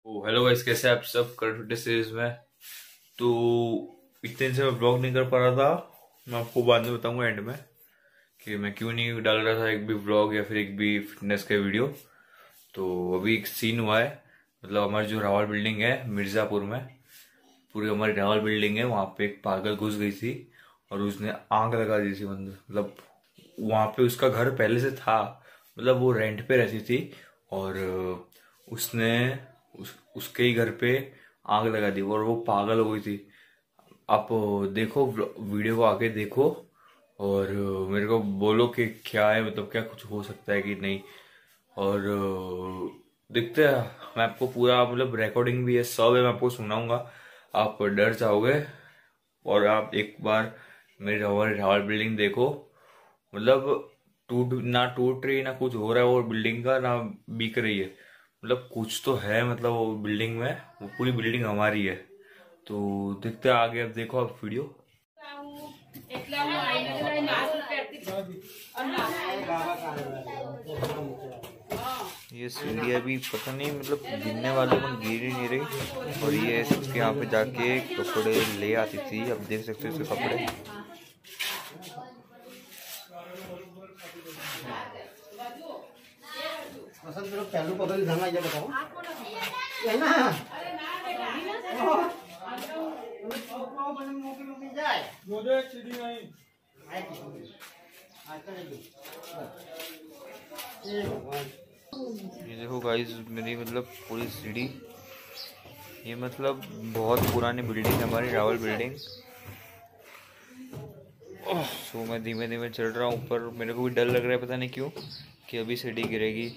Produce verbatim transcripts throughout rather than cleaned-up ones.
तो hello guys, कैसे आप सब करंट सीरीज में। तो इतने दिन से मैं ब्लॉग नहीं कर पा रहा था। मैं आपको बाद में बताऊंगा एंड में कि मैं क्यों नहीं डाल रहा था एक भी ब्लॉग या फिर एक भी फिटनेस का वीडियो। तो अभी एक सीन हुआ है, मतलब हमारी जो रावल बिल्डिंग है मिर्जापुर में, पूरी हमारी रावल बिल्डिंग है, वहां पे एक पागल घुस गई थी और उसने आग लगा दी थी। मतलब वहां पे उसका घर पहले से था, मतलब वो रेंट पे रहती थी और उसने उस, उसके ही घर पे आग लगा दी और वो पागल हो गई थी। आप देखो, वीडियो को आके देखो और मेरे को बोलो कि क्या है, मतलब क्या कुछ हो सकता है कि नहीं। और देखते हैं, मैं आपको पूरा मतलब रिकॉर्डिंग भी है, सब है, मैं आपको सुनाऊंगा। आप डर जाओगे और आप एक बार मेरी हमारी रावल बिल्डिंग देखो। मतलब टूट ना टूट रही ना कुछ हो रहा है वो बिल्डिंग का, ना बिक रही है। मतलब कुछ तो है, मतलब वो बिल्डिंग में, वो पूरी बिल्डिंग हमारी है। तो देखते हैं आगे, अब देखो आप वीडियो। ये सीढ़ियाँ भी पता नहीं, मतलब गिरने वाले में गिर ही नहीं रही। और ये इसके यहाँ पे जाके कपड़े ले आती थी, अब देख सकते हो इसके कपड़े। पहलू पकड़ धंगा ये बताओ है ना। ये देखो गाइस, मेरी मतलब पूरी सीढ़ी, ये मतलब बहुत पुरानी बिल्डिंग है हमारी रावल बिल्डिंग। सो मैं धीमे धीमे चढ़ रहा हूँ ऊपर, मेरे को भी डर लग रहा है, पता नहीं क्यों, कि अभी सीढ़ी गिरेगी।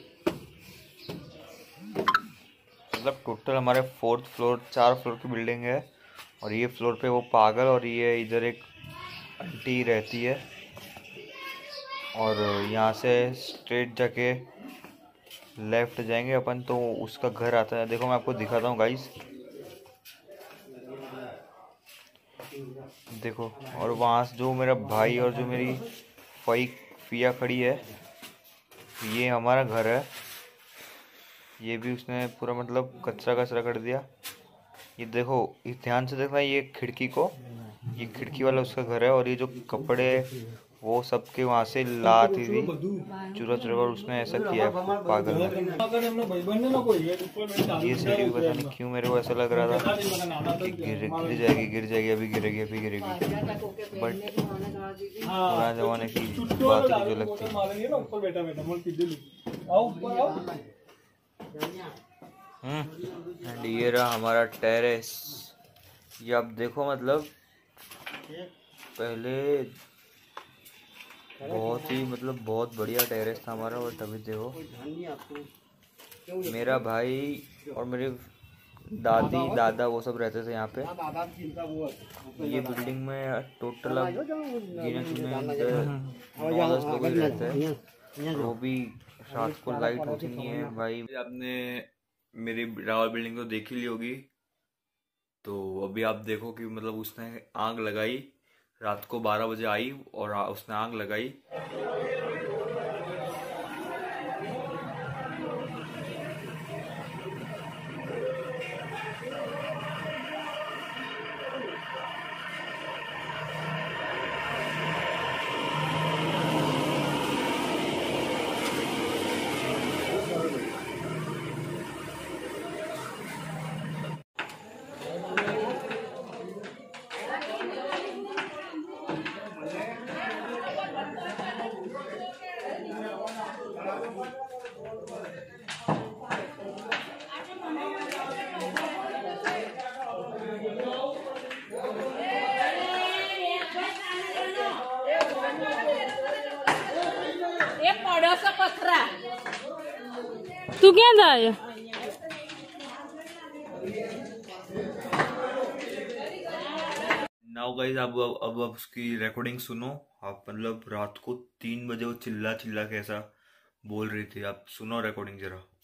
मतलब टोटल हमारे फोर्थ फ्लोर, चार फ्लोर की बिल्डिंग है और ये फ्लोर पे वो पागल, और ये इधर एक आंटी रहती है। और यहाँ से स्ट्रेट जाके लेफ्ट जाएंगे अपन तो उसका घर आता है। देखो मैं आपको दिखाता हूँ गाइस, देखो। और वहाँ से जो मेरा भाई और जो मेरी फई फिया खड़ी है, ये हमारा घर है। ये भी उसने पूरा मतलब कचरा कचरा कर दिया। ये देखो, ये ध्यान से देखना, ये खिड़की को, ये खिड़की वाला उसका घर है। और ये जो कपड़े वो सबके वहाँ से लाती थी चुरा चुरा कर, उसने ऐसा किया है पागल ने। ये सीढ़ी भी पता नहीं क्यों मेरे को ऐसा लग रहा था कि गिर गिर जाएगी गिर जाएगी अभी गिरेगी अभी गिरेगी, बट पुराने जमाने की बात ही जो लगती है। एंड ये रहा हमारा टेरेस। ये आप देखो, मतलब पहले बहुत ही मतलब बहुत बढ़िया टेरेस था हमारा, और तभी देखो मेरा भाई और मेरे दादी दादा वो सब रहते थे यहाँ पे। ये बिल्डिंग में टोटल अब गिने चुने नौ दस लोग ही रहते हैं, वो भी रात को लाइट होती नहीं है भाई। आपने मेरी रावल बिल्डिंग तो देख ही ली होगी, तो अभी आप देखो कि मतलब उसने आग लगाई, रात को बारह बजे आई और उसने आग लगाई। तू क्या जाए नाउ गाइस, अब अब अब अब उसकी रिकॉर्डिंग सुनो आप। मतलब रात को तीन बजे वो चिल्ला चिल्ला के ऐसा बोल रही थी, आप सुनो रिकॉर्डिंग जरा।